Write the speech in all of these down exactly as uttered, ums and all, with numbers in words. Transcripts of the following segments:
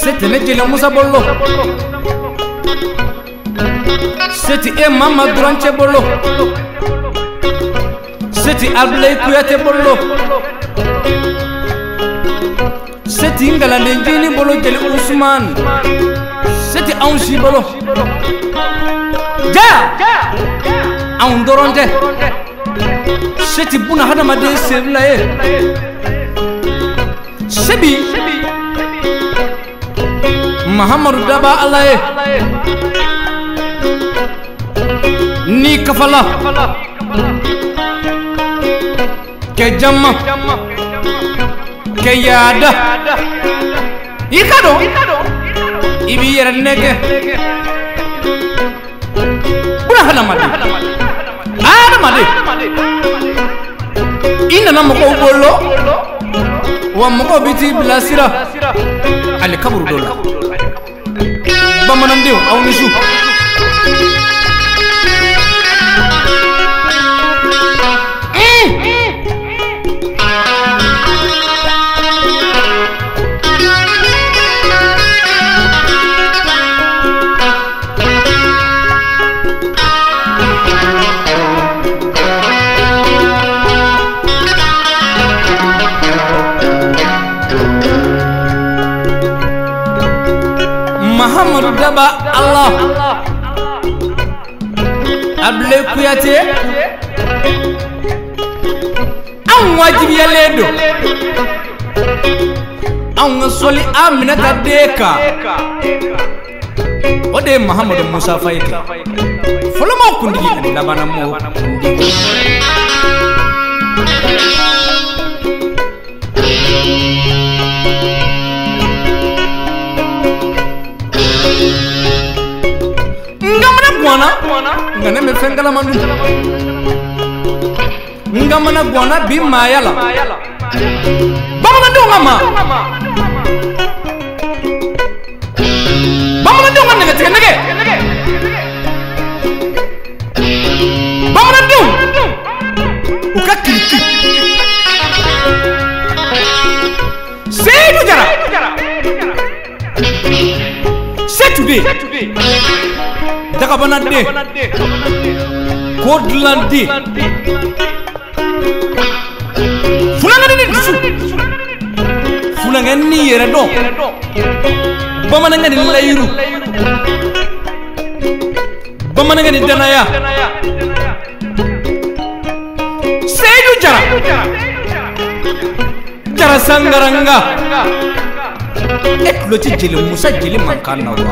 seti ne jeli Musa bolo seti e mama duranche bolo seti Ablaye Kuyate bolo seti ngala lenjini bolo jeli Usman seti ansi bolo ja an doronte seti buna hadamade sevla e sebi Mahamadou Daba Allah e ni kafala ke jamma ke yada ikado ibi yere nege buna hadamade adamade ina na mako bolo wa mako biti blasira ali kaburu dola bamanan dew aw nisu Mahamadou Daba Allah Ablaye Kuyate an wajibi yaledo an soli Aminata Deka ode Mahamadou Musa Fayke folo mo kundigi labana mo kundigi ngane me fengala mandu ngamana gwana bi mayala bamana do ngama bamana do ngane tege nege bamana do uka kiriki Seydou Jara c'est today daga banande kodlandi fulanga ni disu fulanga ni yere do bamana ngani layru bamana ngani danaya Seydou Jara Jara sangaranga eklo ci jeli Musa jeli mankana wa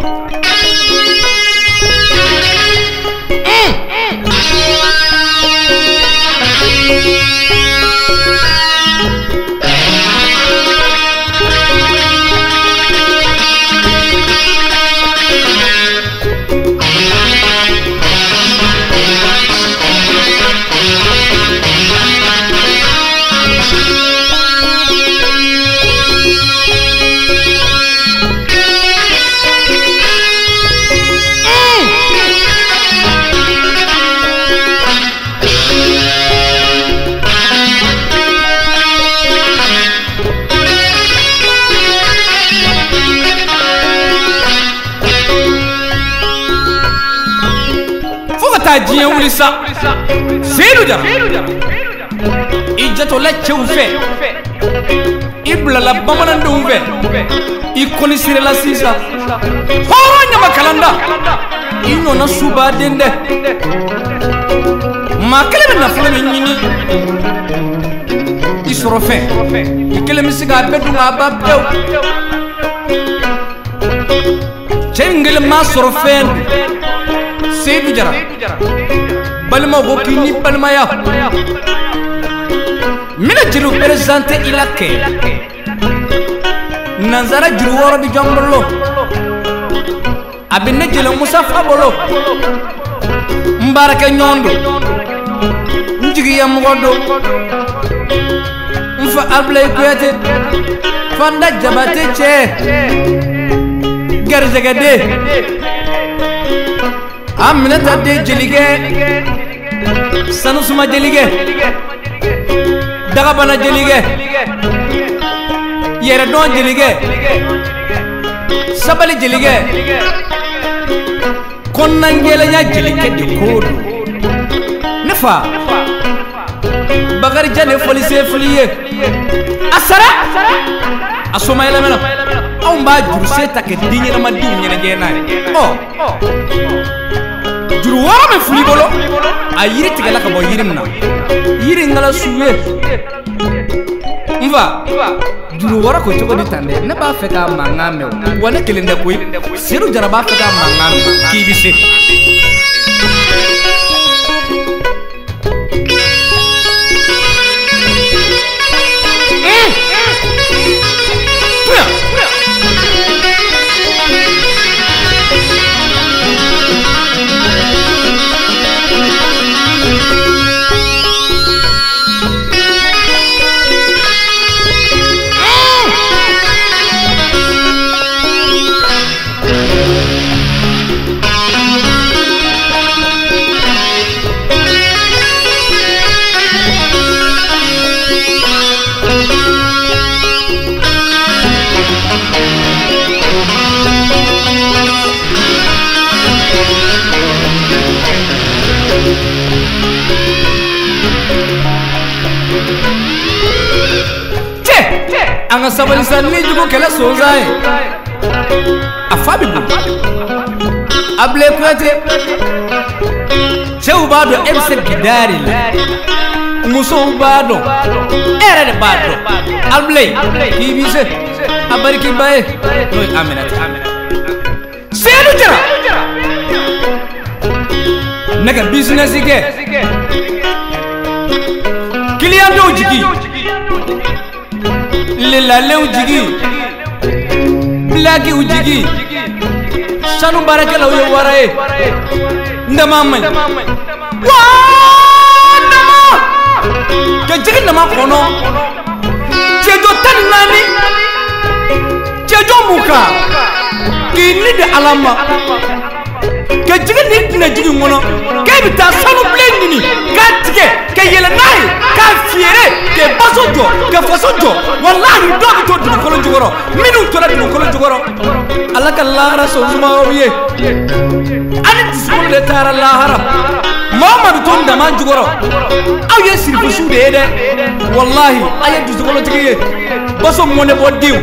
Dieu wulisa Seydou Jara ijato la chewfe ibla la bamana ndumve ikoni sire la sisa horo nyama kalanda ino na suba dende makele na fulani nyini isorofe ikele misiga bedu ngaba bew chengele ma sorofe Seydou Jara balma go kini balma ya mina jiru presente ilake nanzara jiru woro bi jambolo abinne jelo Musa Fabolo mbaraka nyondo njigi yam godo mfa Ablaye Kuyate fanda jabate che garzegade Aminata de jelige Sanusuma jelige Dagabana jelige Yere don jelige sabali jelige konnangela nya jelike de kodo nefa bagari jane police fliye asara asoma ila mena on ba juru seta ke dinyana ma dinyana gena oh juru wara me fuli bolo ayiri tigala ka bo yirim na yiri ngala suwe mva juru wara ko to di tande ne ba fe ka mangame wala kelende koy siru jara ba fe ka mangame ki bise anga sabali sanni jugo kala sozae afabi bu able kwete chew bado emse gidari muso bado era de bado able kibise abariki bae no aminata sedu jara naga business ige client do jigi lila lew jigi blaki u jigi sanu barakala u warae ndama man wa ndama ke jigi ndama kono jejo tan nani jejo muka ki ni de alama ke jigi ni dina jigi ngono ke bita sanu blendi ni ka tige ke yele nai ka fiere ke basojo ke fasojo wallahi dogi to dum ko jogoro minu to la dum ko jogoro alaka lara so zuma wiye ani disbol le tara lahara mamadu to ndama jogoro aw ye sirfu sude de wallahi aye disbol tigiye baso mone bo diw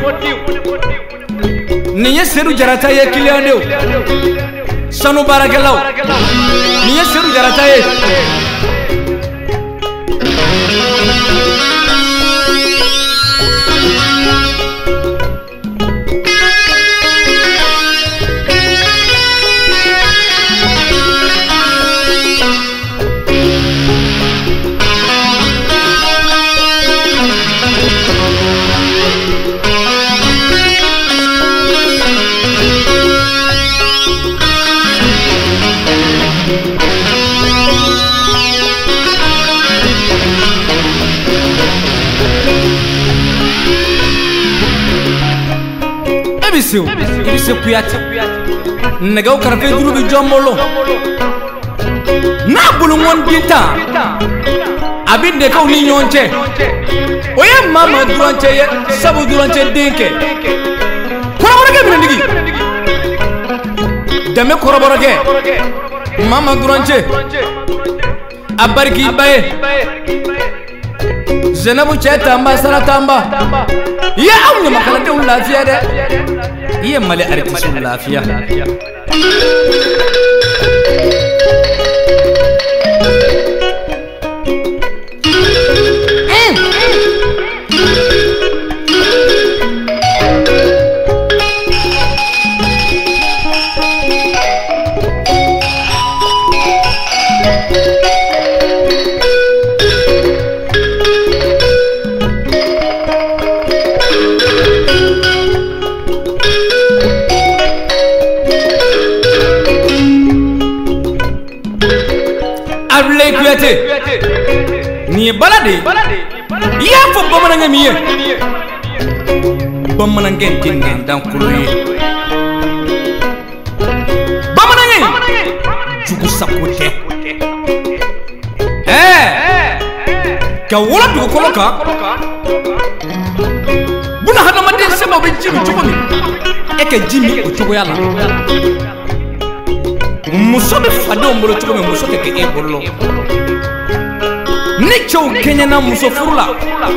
ni ye seru jarata ye kilande sanu barakalaw ni ye seru jarata ye Ebisiu, ebisiu kuyati. Nega ukarafe duru bi jombolo. Na bulu mon binta. Abinde ka uni nyonche. Oye mama duranche ye, sabu duranche denke. Koroboro ke binendigi. Dame koroboro ke. Mama duranche. Abarki bae. Zenabu che tamba sara tamba. Ya amnya makalate un lafiya de. Iya male arti sun lafiya. Ni balade ya fo bamananga miye bamananga dinne dan kuloye bamananga jugu sakote eh ka wala du koloka buna hada mande sema be jibi jugo mi e ka jimi o cogoya la muso bɛ fadenw bolo cogo min muso tɛ kɛ e bolo ni cɛw kɛɲɛna muso furu la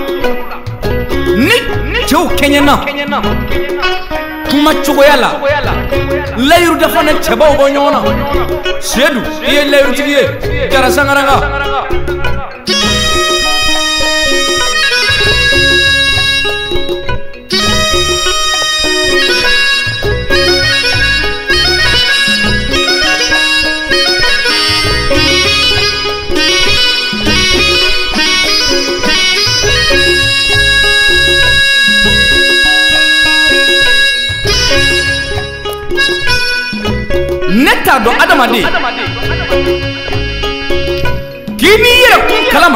ni cɛw kɛɲɛna kuma cogoya la layiru dafa ni cɛbaw bɔ ɲɔgɔn na Sedu i ye layirutigi ye Jara Sangaranga neta do adamade kini yere kun kalama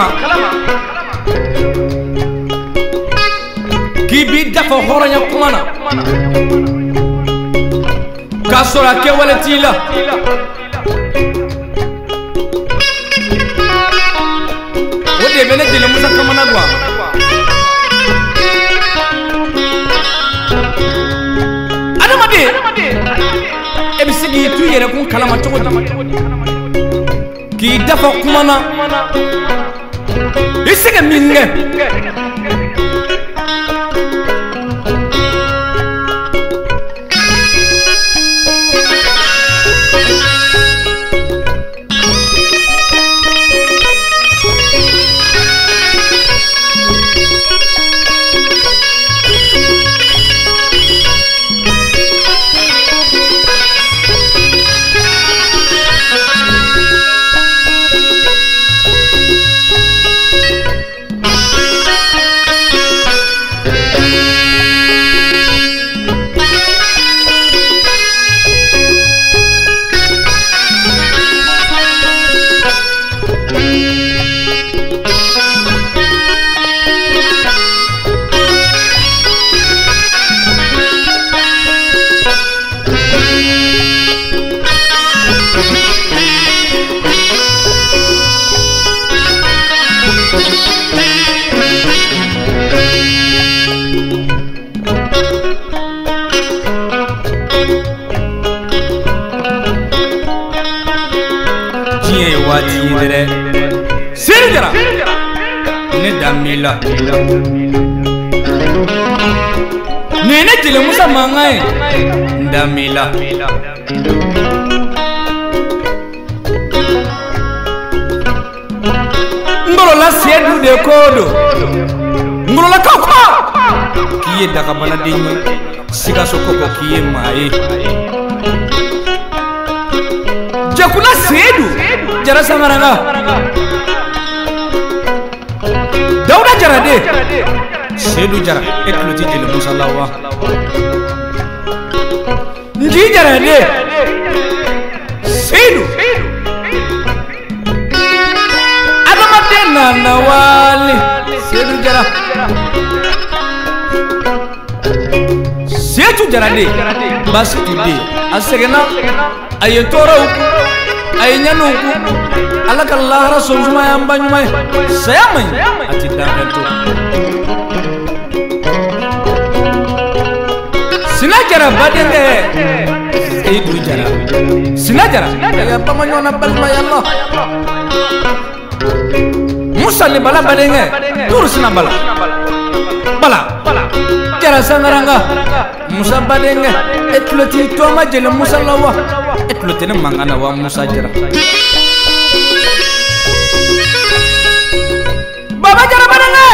kibi dafa horonya kumana ka sora ke walatila wode bene dile musa kamana gwa adamade ebisigi tu yere kun kalama cogo ki dafa kumana isige minge Sedu Jara ne damila nene jile musa mangai damila ngolola Sedu de kodo ngolola kakwa kiye daga bana dinyi siga sokoko kiye mai jakuna Sedu Jara Sangaranga Dauda Jara de Sedu Jara ekluti jile musa lawa Nji Jara de Sedu Adamade nana wali Sedu Jara Sedu Jara de Basi tude asegena ayetoro ay ñanuku alaka lahara sonjuma yamba nyuma sayamay ati danganto Sina Jara badenge Sedu Jara Sina Jara ya pamanyona balma yalla Musa ni bala badenge tur sina bala bala Jara Sangaranga Musa badenge etloti to ma jele Musa lawa etloti ne mangana wa Musa Jara Baba Jara badenge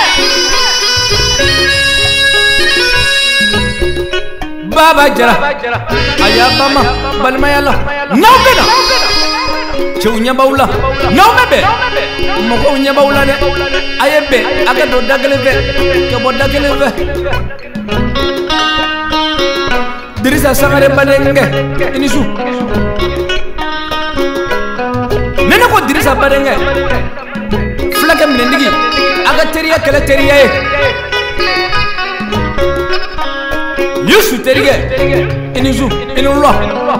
Baba Jara aya bama balma yalla nawbena Chounya baula nawbebe moko nya baula de ayebe aga do dagale be ke bo dagale be Dirisa Sangare badenge inisu nena ko Dirisa badenge flaka mendigi aga teriya kala teriya e Yusu teriya inisu inullah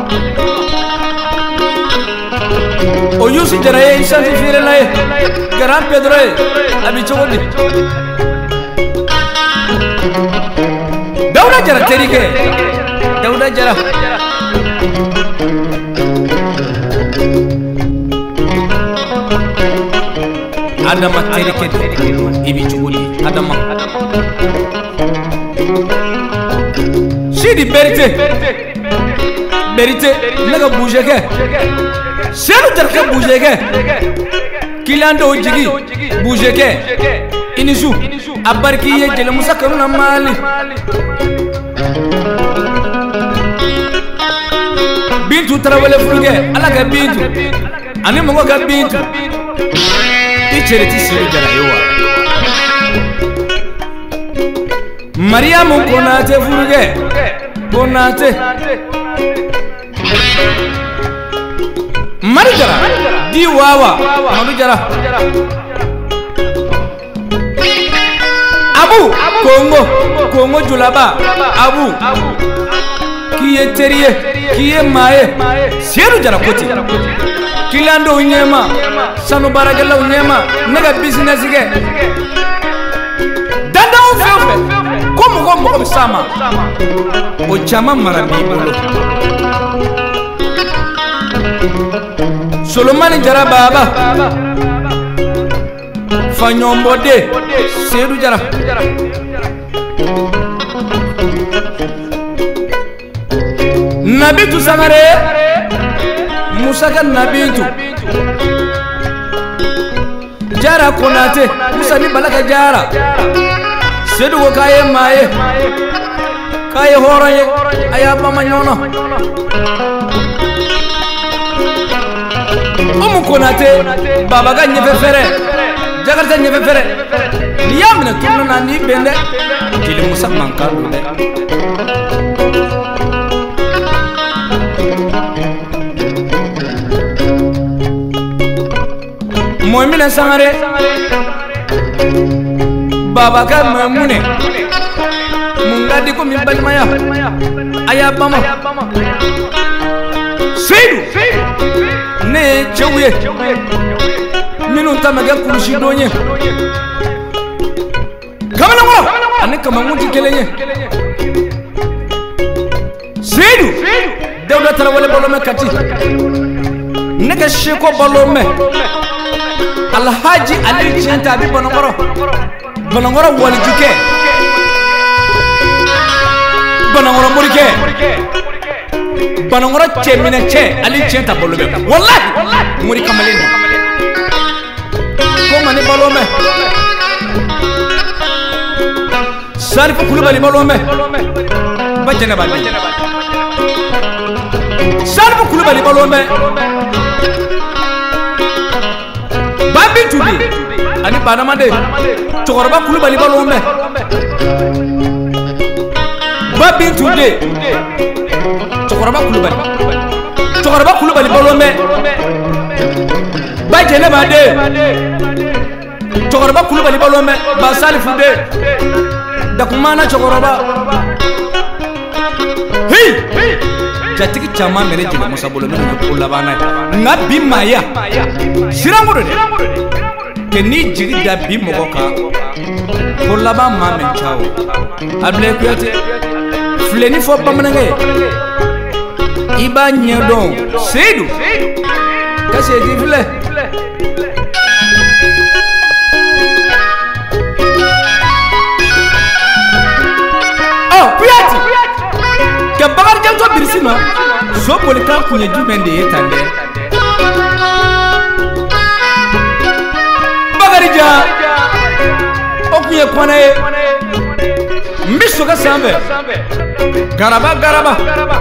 o Yusu Jara ye insan fire la e Grand Pedro e abi chogodi Dauda Jara teriya Dauda Jara Adama terike ibi chuguli Adama Shidi berite berite naga bouger ke Selu terke bouger ke Kilando jigi bouger ke Inisu abarki ye jele musa karuna mali Bintu tarawele furuge ala ka bintu ani mongo ka bintu ichere ti Seydou Diarra yowa Mariam Konate furuge Konate Mari Diarra di wawa Mari Diarra Abu Kongo Kongo Julaba Abu Kiye teriye Kiye maye Seydou Diarra koti Kilando unyema Sanu baragala unyema Nega business ge Danda ufeofe Komu komu komu sama O chama marami bolo Solomani Diarra baba Fanyombo de Seydou Diarra Nabitu Sangare Musa ka Nabitu Diarra Konate Musa ni balaka Diarra Seydou ko kaye maye kaye horoye aya bama nyono Omu Konate baba ga nyefe fere Jakarta nyefe fere Niyamina tunna na ni bende Jili Musa mankalo de Moimina Sangare Baba ka Mamune Mungadi ko mi balimaya aya bama Seydou ne chewye minu tamaga kurushi donye kamana ngoro ane kamanguti kelenye Seydou Dauda tarawele bolome kati nega sheko bolome Alhaji Ali Chenta bi Bonongoro Bonongoro wali juke Bonongoro murike Bonongoro chemine che Ali Chenta bolome wallahi muri kamaleni ko mani bolome Salifu Kulubali bolome bajene bali Salifu Kulubali bolome Babi Tudi ani Banamade Chokoroba Kulubali balombe Babi Tudi Chokoroba Kulubali Chokoroba Kulubali balombe Bajene Bade Chokoroba Kulubali balombe Basali Fude Dakumana Chokoroba Hey Jatiki chama mere jile Musa bolombe Kulabana Nabi Maya Sirangure Keni jiri da bi mogoka Kulaba mame chao Able kuyate Fleni fo pamanenge Iba nyedon Seydou Kasi edi fle Oh kuyate Kebagar janto birisima So polika kunye jumende yetande Bagarija Okuye kwana ye Misho ka sambe Garaba garaba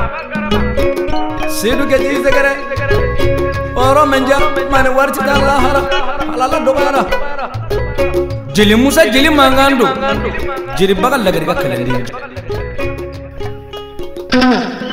Seydou ke jize gare Oro menja mane warti da lahara Halala dogara Jili Musa jili mangando Jiri bagal lagari ka kalendin